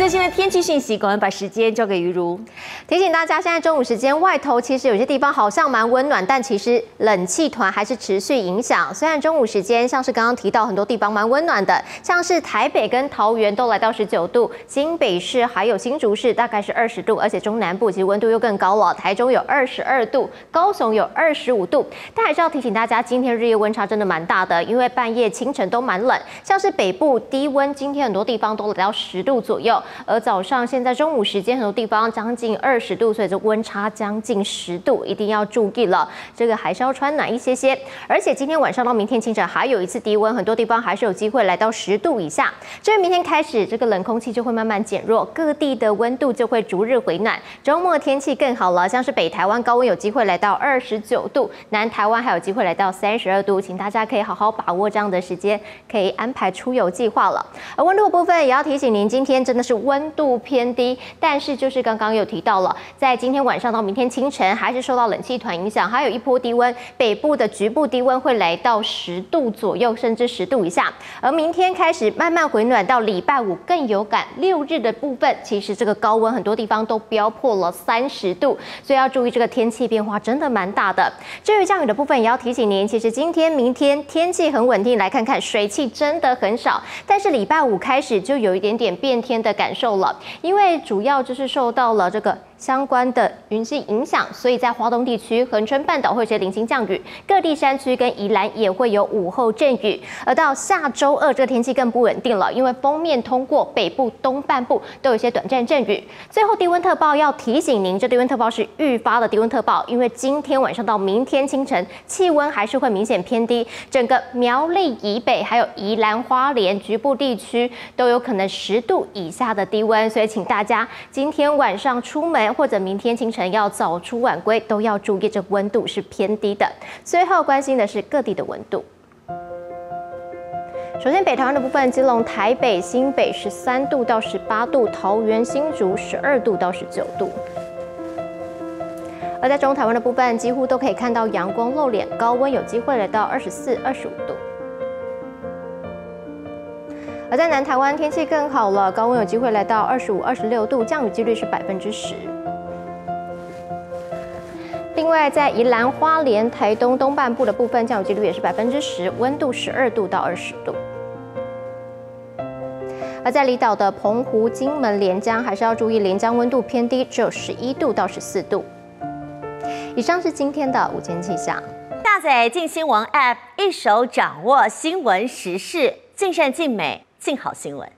最新的天气讯息，赶快把时间交给于如。 提醒大家，现在中午时间外头其实有些地方好像蛮温暖，但其实冷气团还是持续影响。虽然中午时间像是刚刚提到很多地方蛮温暖的，像是台北跟桃园都来到19度，新北市还有新竹市大概是20度，而且中南部其实温度又更高了，台中有22度，高雄有25度。但还是要提醒大家，今天日夜温差真的蛮大的，因为半夜清晨都蛮冷，像是北部低温，今天很多地方都来到10度左右。而早上现在中午时间，很多地方将近20度，所以这温差将近10度，一定要注意了。这个还是要穿暖一些些。而且今天晚上到明天清晨还有一次低温，很多地方还是有机会来到10度以下。至于明天开始，这个冷空气就会慢慢减弱，各地的温度就会逐日回暖。周末天气更好了，像是北台湾高温有机会来到29度，南台湾还有机会来到32度，请大家可以好好把握这样的时间，可以安排出游计划了。而温度部分也要提醒您，今天真的是温度偏低，但是就是刚刚有提到了，在今天晚上到明天清晨，还是受到冷气团影响，还有一波低温，北部的局部低温会来到10度左右，甚至10度以下。而明天开始慢慢回暖，到礼拜5更有感。6日的部分，其实这个高温很多地方都飙破了30度，所以要注意这个天气变化真的蛮大的。至于降雨的部分，也要提醒您，其实今天、明天天气很稳定，来看看水汽真的很少，但是礼拜5开始就有一点点变天的感受了，因为主要就是受到了这个相关的云系影响，所以在华东地区、恒春半岛会有些零星降雨，各地山区跟宜兰也会有午后阵雨。而到下周2，这个天气更不稳定了，因为锋面通过北部、东半部都有一些短暂阵雨。最后低温特报要提醒您，这低温特报是预发的低温特报，因为今天晚上到明天清晨气温还是会明显偏低，整个苗栗以北还有宜兰花莲局部地区都有可能10度以下的低温，所以请大家今天晚上出门或者明天清晨要早出晚归，都要注意这温度是偏低的。最后关心的是各地的温度。首先，北台湾的部分，基隆、台北、新北13度到18度，桃园、新竹12度到19度。而在中台湾的部分，几乎都可以看到阳光露脸，高温有机会来到24、25度。而在南台湾天气更好了，高温有机会来到25、26度，降雨几率是10%。另外，在宜兰花莲、台东东半部的部分，降雨几率也是10%，温度12度到20度。而在离岛的澎湖、金门、连江，还是要注意连江温度偏低，只有11度到14度。以上是今天的午间气象。 下载镜新闻 App， 一手掌握新闻时事，尽善尽美，尽好新闻。